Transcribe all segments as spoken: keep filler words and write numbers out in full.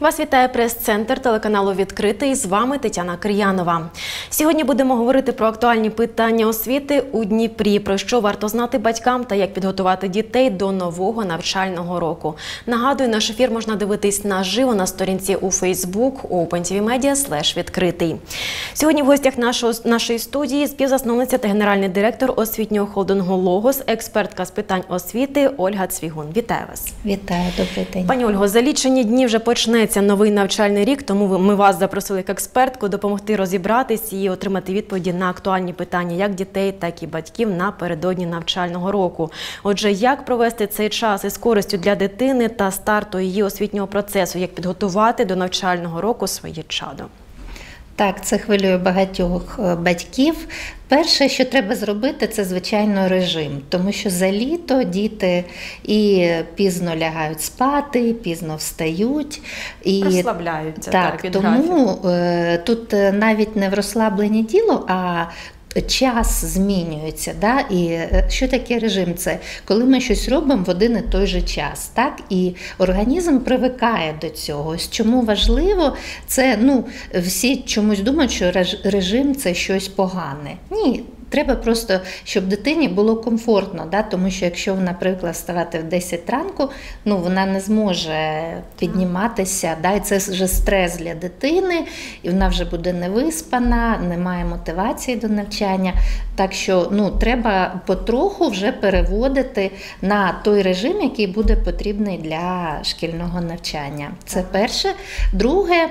Вас вітає прес-центр телеканалу «Відкритий». З вами Тетяна Кир'янова. Сьогодні будемо говорити про актуальні питання освіти у Дніпрі, про що варто знати батькам та як підготувати дітей до нового навчального року. Нагадую, наш ефір можна дивитись наживо на сторінці у Facebook OpenTVMedia слеш відкритий. Сьогодні в гостях нашого, нашої студії співзасновниця та генеральний директор освітнього холдингу «Логос», експертка з питань освіти Ольга Цвігун. Вітаю вас. Вітаю, добрий день. Пані Ольго, за лічені дні вже почнеться новий навчальний рік, тому ми вас запросили як експертку допомогти розібратись і отримати відповіді на актуальні питання як дітей, так і батьків напередодні навчального року. Отже, як провести цей час із користю для дитини та старту її освітнього процесу, як підготувати до навчального року своє чадо? Так, це хвилює багатьох батьків. Перше, що треба зробити, це, звичайно, режим. Тому що за літо діти і пізно лягають спати, пізно встають. І розслабляються, так, так, від тому е, тут навіть не в розслабленні діло, а час змінюється. Да? І що таке режим? Це коли ми щось робимо в один і той же час. Так? І організм привикає до цього. Ось чому важливо, це, ну, всі чомусь думають, що режим – це щось погане. Ні. Треба просто, щоб дитині було комфортно, да? Тому що якщо, наприклад, вставати в десять ранку, ну, вона не зможе підніматися, да? І це вже стрес для дитини, і вона вже буде невиспана, немає мотивації до навчання. Так що, ну, треба потроху вже переводити на той режим, який буде потрібний для шкільного навчання. Це перше. Друге,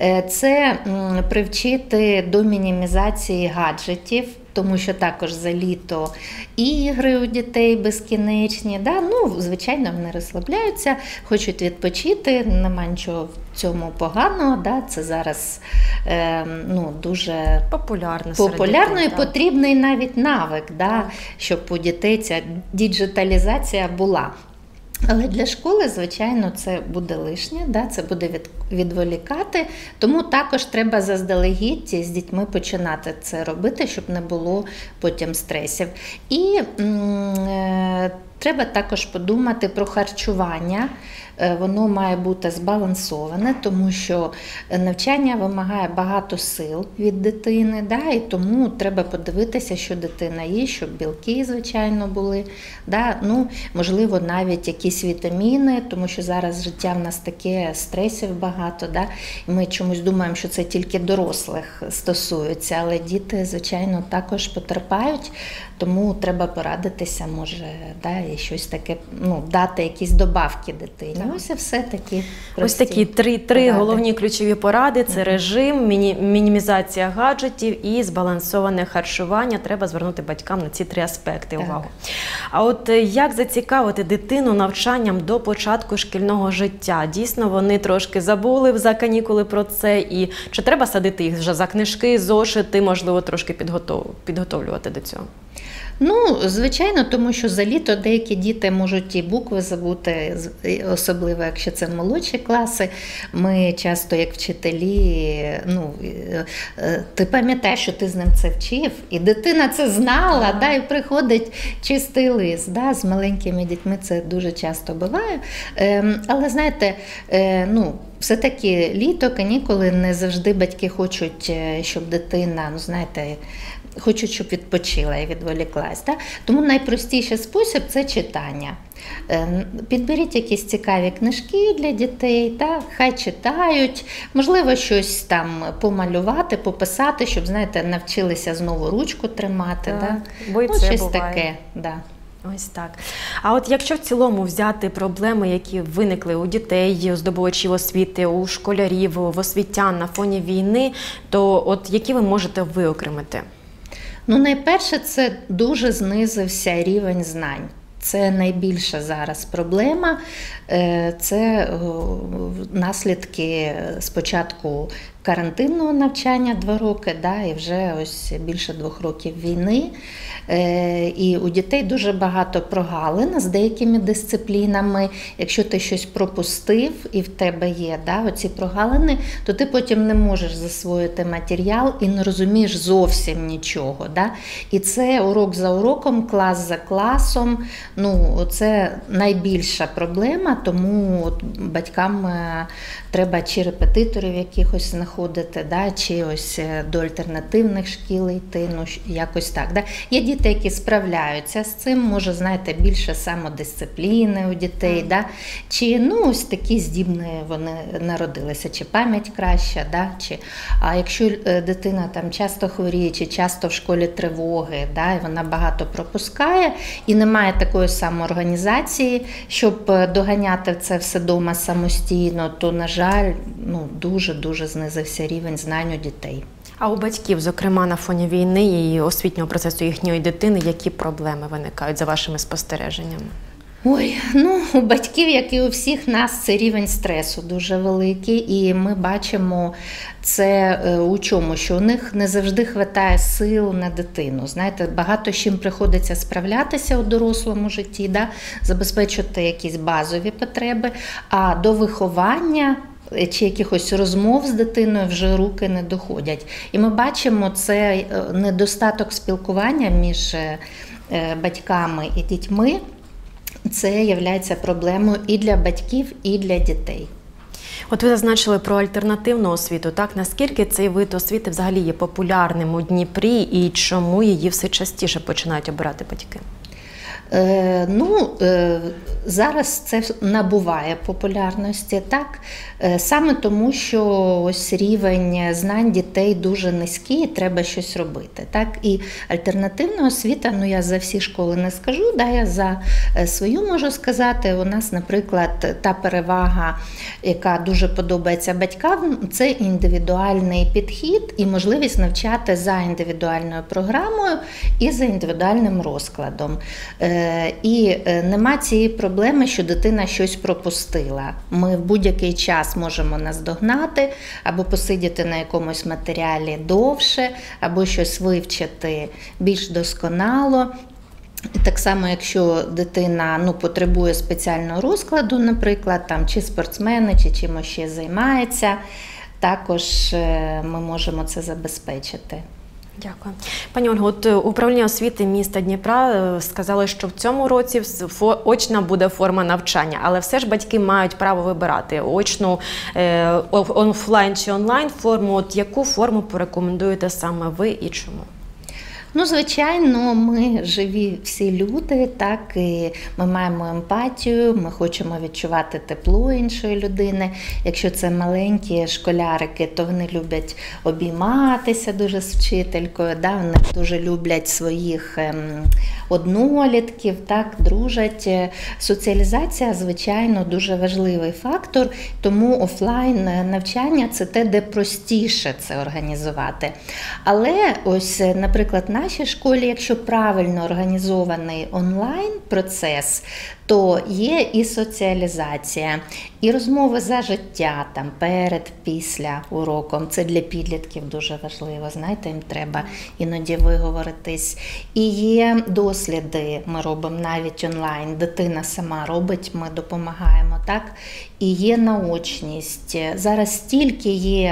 це привчити до мінімізації гаджетів. Тому що також за літо ігри у дітей безкінечні. Да? Ну, звичайно, вони розслабляються, хочуть відпочити, нема нічого в цьому поганого. Да? Це зараз е, ну, дуже популярно, популярно дітей, і потрібний навіть навик, да? Щоб у дітей ця діджиталізація була. Але для школи, звичайно, це буде лишнє, да? Це буде від, відволікати, тому також треба заздалегідь з дітьми починати це робити, щоб не було потім стресів. І м, треба також подумати про харчування. Воно має бути збалансоване, тому що навчання вимагає багато сил від дитини, да, і тому треба подивитися, що дитина їсть, щоб білки, звичайно, були. Да, ну, можливо, навіть якісь вітаміни, тому що зараз життя в нас таке, стресів багато. Да, і ми чомусь думаємо, що це тільки дорослих стосується, але діти, звичайно, також потерпають, тому треба порадитися, може, да, і щось таке, ну, дати якісь добавки дитині. Ось і все такі прості. Ось такі три, три головні ключові поради – це режим, міні, мінімізація гаджетів і збалансоване харчування. Треба звернути батькам на ці три аспекти так. увагу. А от як зацікавити дитину навчанням до початку шкільного життя? Дійсно, вони трошки забули за канікули про це, і чи треба садити їх вже за книжки, зошити, можливо, трошки підготов... підготовлювати до цього? Ну, звичайно, тому що за літо деякі діти можуть і букви забути, особливо якщо це молодші класи. Ми часто, як вчителі, ну, ти пам'ятаєш, що ти з ним це вчив, і дитина це знала, да, і приходить чистий лист. Да, з маленькими дітьми це дуже часто буває. Але, знаєте, ну, все-таки літо, канікули, не завжди батьки хочуть, щоб дитина, ну, знаєте, хочуть, щоб відпочила і відволіклась. Да? Тому найпростіший спосіб – це читання. Підберіть якісь цікаві книжки для дітей, да? Хай читають, можливо, щось там помалювати, пописати, щоб, знаєте, навчилися знову ручку тримати. Так, да? бо і ну, це щось буває. таке, да. Ось так. А от якщо в цілому взяти проблеми, які виникли у дітей, у здобувачів освіти, у школярів, в освітян на фоні війни, то от які ви можете виокремити? Ну, найперше, це дуже знизився рівень знань. Це найбільша зараз проблема. Це наслідки спочатку карантинного навчання два роки, да, і вже ось більше двох років війни. І у дітей дуже багато прогалин з деякими дисциплінами. Якщо ти щось пропустив і в тебе є, да, оці прогалини, то ти потім не можеш засвоїти матеріал і не розумієш зовсім нічого. Да? І це урок за уроком, клас за класом. Ну, це найбільша проблема, тому от батькам треба чи репетиторів якихось знаходити, да, чи ось до альтернативних шкіл йти, ну, якось так. Да. Є діти, які справляються з цим, може, знаєте, більше самодисципліни у дітей, да, чи, ну, ось такі здібні вони народилися, чи пам'ять краща, да, чи, а якщо дитина там часто хворіє, чи часто в школі тривоги, да, і вона багато пропускає, і немає такої самоорганізації, щоб доганяти це все вдома самостійно, то, на жаль, ну, дуже-дуже знизився рівень знань у дітей. А у батьків, зокрема, на фоні війни і освітнього процесу їхньої дитини, які проблеми виникають за вашими спостереженнями? Ой, ну, у батьків, як і у всіх нас, це рівень стресу дуже великий, і ми бачимо це у чому, що у них не завжди вистачає сил на дитину. Знаєте, багато з чим приходиться справлятися у дорослому житті, да? Забезпечувати якісь базові потреби, а до виховання чи якихось розмов з дитиною вже руки не доходять. І ми бачимо це недостаток спілкування між батьками і дітьми. Це є проблемою і для батьків, і для дітей. От ви зазначили про альтернативну освіту. Так, наскільки цей вид освіти взагалі є популярним у Дніпрі і чому її все частіше починають обирати батьки? Е, ну, е, зараз це набуває популярності, так? Е, саме тому, що ось рівень знань дітей дуже низький, і треба щось робити, так? І альтернативна освіта, ну я за всі школи не скажу, да, я за свою можу сказати, у нас, наприклад, та перевага, яка дуже подобається батькам, це індивідуальний підхід і можливість навчати за індивідуальною програмою і за індивідуальним розкладом. Е, І нема цієї проблеми, що дитина щось пропустила. Ми в будь-який час можемо наздогнати, або посидіти на якомусь матеріалі довше, або щось вивчити більш досконало. Так само, якщо дитина, ну, потребує спеціального розкладу, наприклад, там, чи спортсмени, чи чимось ще займається, також ми можемо це забезпечити. Дякую. Пані Ольго, от управління освіти міста Дніпра сказали, що в цьому році очна буде форма навчання, але все ж батьки мають право вибирати очну, офлайн чи онлайн форму. От яку форму порекомендуєте саме ви і чому? Ну, звичайно, ми живі всі люди, так, і ми маємо емпатію, ми хочемо відчувати тепло іншої людини. Якщо це маленькі школярики, то вони люблять обійматися дуже з вчителькою, да, вони дуже люблять своїх ем, однолітків, так, дружать. Соціалізація, звичайно, дуже важливий фактор, тому офлайн навчання – це те, де простіше це організувати. Але ось, наприклад, в нашій школі, якщо правильно організований онлайн-процес, то є і соціалізація, і розмови за життя, там, перед, після уроком. Це для підлітків дуже важливо, знаєте, їм треба іноді виговоритись. І є досліди, ми робимо навіть онлайн, дитина сама робить, ми допомагаємо, так? І є наочність. Зараз стільки є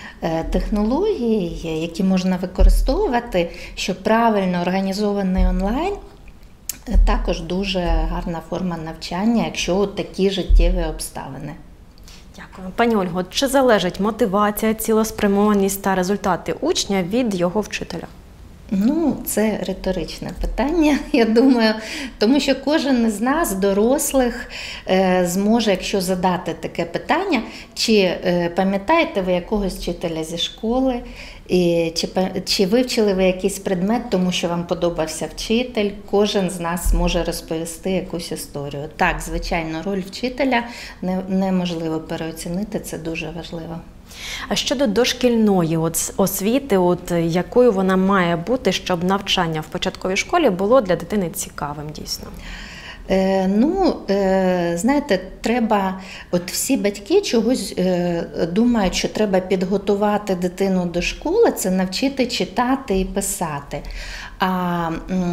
технології, які можна використовувати, що правильно організований онлайн також дуже гарна форма навчання, якщо от такі життєві обставини. Дякую. Пані Ольго, чи залежить мотивація, цілеспрямованість та результати учня від його вчителя? Ну, це риторичне питання, я думаю, тому що кожен із нас, дорослих, зможе, якщо задати таке питання, чи пам'ятаєте ви якогось вчителя зі школи, чи, чи вивчили ви якийсь предмет, тому що вам подобався вчитель, кожен з нас може розповісти якусь історію. Так, звичайно, роль вчителя неможливо переоцінити, це дуже важливо. А щодо дошкільної освіти, от якою вона має бути, щоб навчання в початковій школі було для дитини цікавим дійсно? Е, ну, е, знаєте, треба, от всі батьки чогось е, думають, що треба підготувати дитину до школи, це навчити читати і писати. А,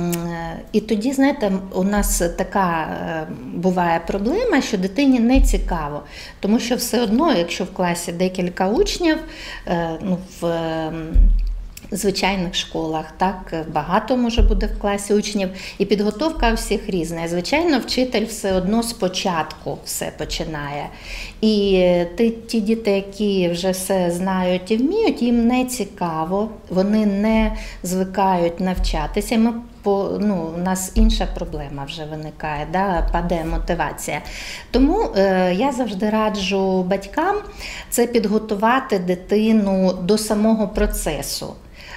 і тоді, знаєте, у нас така буває проблема, що дитині не цікаво, тому що все одно, якщо в класі декілька учнів, ну, в звичайних школах, так, багато може бути в класі учнів, і підготовка у всіх різна. І, звичайно, вчитель все одно спочатку все починає. І ті, ті діти, які вже все знають і вміють, їм не цікаво, вони не звикають навчатися. Ми По, ну, у нас інша проблема вже виникає, да, падає мотивація. Тому е, я завжди раджу батькам це підготувати дитину до самого процесу.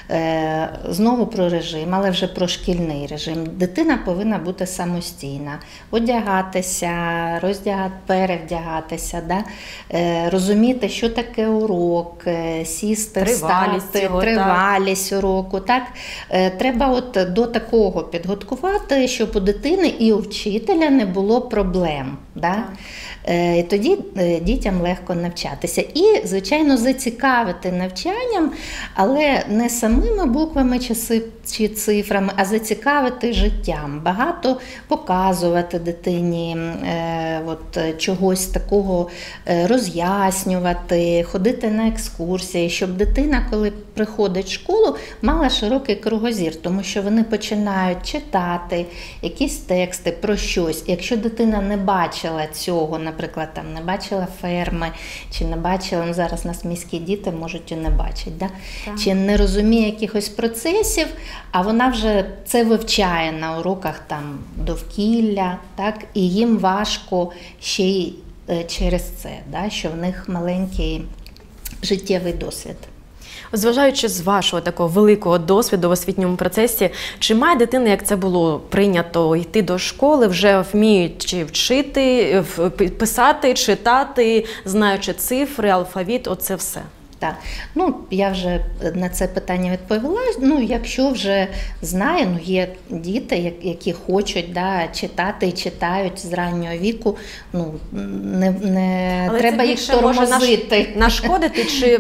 Е, знову про режим, але вже про шкільний режим. Дитина повинна бути самостійна, одягатися, роздягати, перевдягатися, да? е, розуміти, що таке урок, е, сісти, тривалість встати, цього, тривалість так. уроку. Так? Е, треба от до такого підготувати, щоб у дитини і у вчителя не було проблем. Да? Е, і тоді е, дітям легко навчатися. І, звичайно, зацікавити навчанням, але не самими буквами чи цифрами, а зацікавити життям. Багато показувати дитині, е, от, чогось такого е, роз'яснювати, ходити на екскурсії, щоб дитина, коли приходить в школу, мала широкий кругозір, тому що вони починають читати якісь тексти про щось. Якщо дитина не бачила цього, наприклад, там не бачила ферми, чи не бачила, ну зараз нас міські діти можуть і не бачать, да? Чи не розуміє якихось процесів, а вона вже це вивчає на уроках там довкілля, так? І їм важко ще й через це, да? Що в них маленький життєвий досвід. Зважаючи з вашого такого великого досвіду в освітньому процесі, чи має дитина, як це було прийнято, йти до школи, вже вміючи вчити, писати, читати, знаючи цифри, алфавіт, оце все? Так, ну я вже на це питання відповіла. Ну, якщо вже знає, ну є діти, які хочуть, да, читати і читають з раннього віку, ну не, не треба їх тормозити. Може нашкодити чи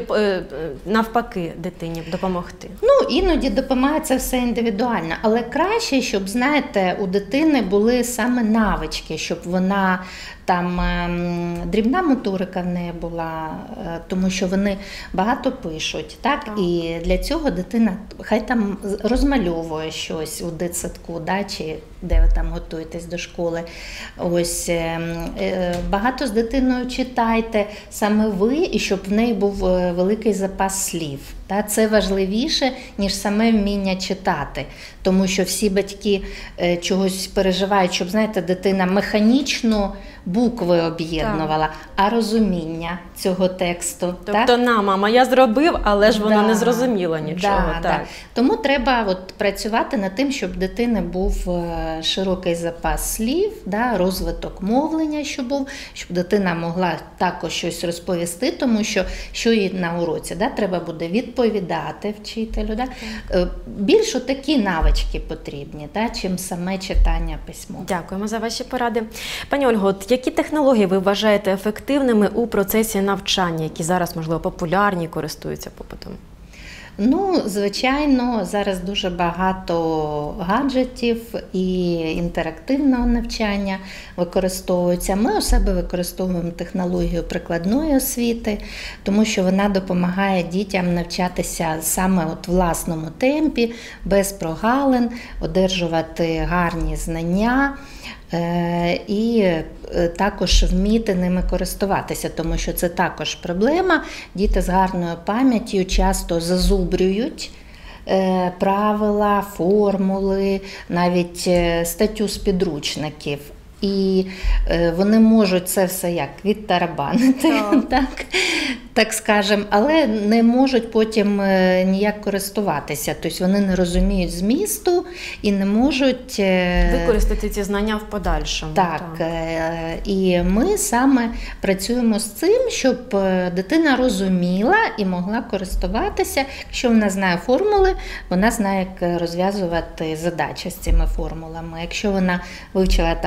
навпаки дитині допомогти? Ну, іноді допомагає це все індивідуально, але краще, щоб, знаєте, у дитини були саме навички, щоб вона там дрібна моторика в неї була, тому що вони багато пишуть, так? так? І для цього дитина хай там розмальовує щось у дитсадку, да? Чи де ви там готуєтесь до школи. Ось багато з дитиною читайте саме ви, і щоб в неї був великий запас слів. Це важливіше, ніж саме вміння читати, тому що всі батьки чогось переживають, щоб, знаєте, дитина механічно букви об'єднувала, а розуміння цього тексту. Тобто, так? на, мама, я зробив, але ж воно да, не зрозуміло нічого. Да, так. Да. Тому треба от працювати над тим, щоб дитини був широкий запас слів, да, розвиток мовлення, щоб був, щоб дитина могла також щось розповісти, тому що, що їй на уроці, да, треба буде відповідати вчителю. Да? Більш такі навички потрібні, да, чим саме читання письмо. Дякуємо за ваші поради. Пані Ольго, які технології ви вважаєте ефективними у процесі навчання, які зараз, можливо, популярні, користуються попитом? Ну, звичайно, зараз дуже багато гаджетів і інтерактивного навчання використовуються. Ми у себе використовуємо технологію прикладної освіти, тому що вона допомагає дітям навчатися саме от в власному темпі, без прогалин, одержувати гарні знання. І також вміти ними користуватися, тому що це також проблема. Діти з гарною пам'яттю часто зазубрюють правила, формули, навіть статтю з підручників. І вони можуть це все як відтарабанити, так. так, так скажемо, але не можуть потім ніяк користуватися. Тобто вони не розуміють змісту і не можуть використати ці знання в подальшому. Так, так. І ми саме працюємо з цим, щоб дитина розуміла і могла користуватися. Якщо вона знає формули, вона знає, як розв'язувати задачі з цими формулами. Якщо вона вивчила там матеріал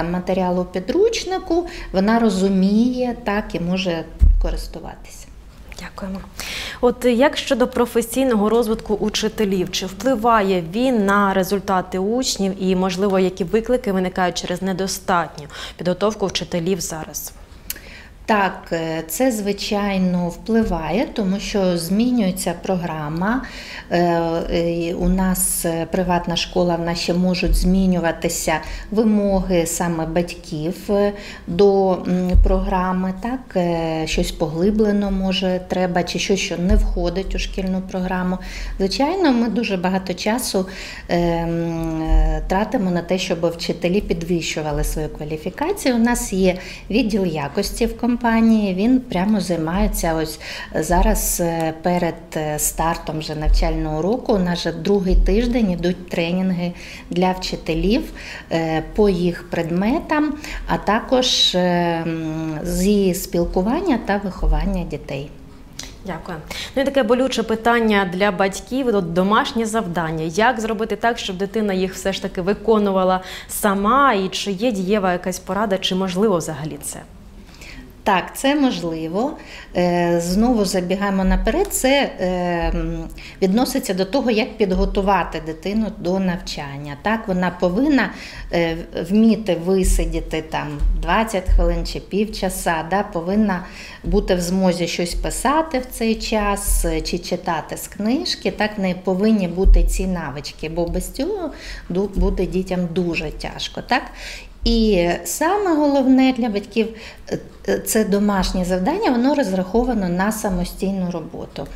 матеріал у підручнику, вона розуміє, так, і може користуватися. Дякуємо. От як щодо професійного розвитку учителів, чи впливає він на результати учнів і, можливо, які виклики виникають через недостатню підготовку вчителів зараз? Так, це, звичайно, впливає, тому що змінюється програма. У нас приватна школа, в нас ще можуть змінюватися вимоги саме батьків до програми. Так? Щось поглиблено може треба, чи щось, що не входить у шкільну програму. Звичайно, ми дуже багато часу тратимо на те, щоб вчителі підвищували свою кваліфікацію. У нас є відділ якості в компанії. Компанії, він прямо займається ось зараз перед стартом вже навчального року. У нас вже другий тиждень ідуть тренінги для вчителів по їх предметам, а також зі спілкування та виховання дітей. Дякую. Ну і таке болюче питання для батьків, от домашнє завдання. Як зробити так, щоб дитина їх все ж таки виконувала сама, і чи є дієва якась порада, чи можливо взагалі це? Так, це можливо. Знову забігаємо наперед, це відноситься до того, як підготувати дитину до навчання. Так, вона повинна вміти висидіти там двадцять хвилин чи півчаса, да, повинна бути в змозі щось писати в цей час чи читати з книжки. Так, в неї повинні бути ці навички, бо без цього буде дітям дуже тяжко. Так? І саме головне для батьків – це домашнє завдання, воно розраховано на самостійну роботу.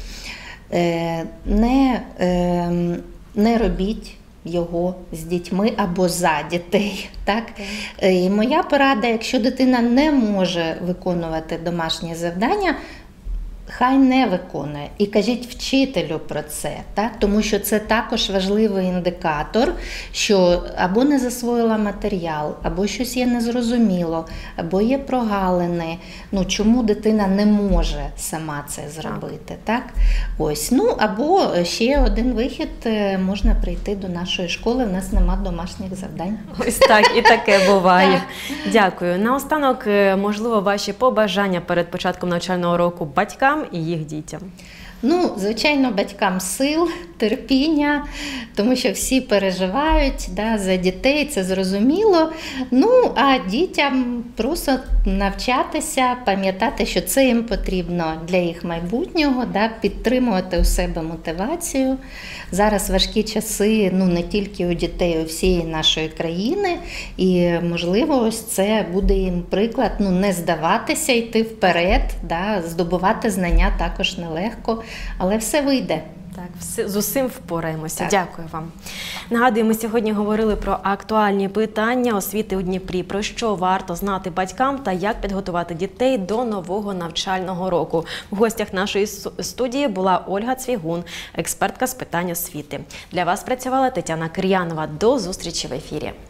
Не, не робіть його з дітьми або за дітей. Так? І моя порада, якщо дитина не може виконувати домашнє завдання, хай не виконує. І кажіть вчителю про це, так? Тому що це також важливий індикатор, що або не засвоїла матеріал, або щось є незрозуміло, або є прогалини. Ну, чому дитина не може сама це зробити, так? Ось. Ну, або ще один вихід, можна прийти до нашої школи, в нас нема домашніх завдань. Ось так, і таке буває. Дякую. Наостанок, можливо, ваші побажання перед початком навчального року батькам і їх дітям? Ну, звичайно, батькам сил, терпіння, тому що всі переживають, да, за дітей, це зрозуміло. Ну, а дітям просто навчатися, пам'ятати, що це їм потрібно для їх майбутнього, да, підтримувати у себе мотивацію. Зараз важкі часи, ну, не тільки у дітей, а у всієї нашої країни. І, можливо, ось це буде їм приклад, ну, не здаватися, йти вперед, да, здобувати знання також нелегко. Але все вийде. Так, все, з усім впораємося. Так. Дякую вам. Нагадую, ми сьогодні говорили про актуальні питання освіти у Дніпрі, про що варто знати батькам та як підготувати дітей до нового навчального року. В гостях нашої студії була Ольга Цвігун, експертка з питань освіти. Для вас працювала Тетяна Кир'янова. До зустрічі в ефірі.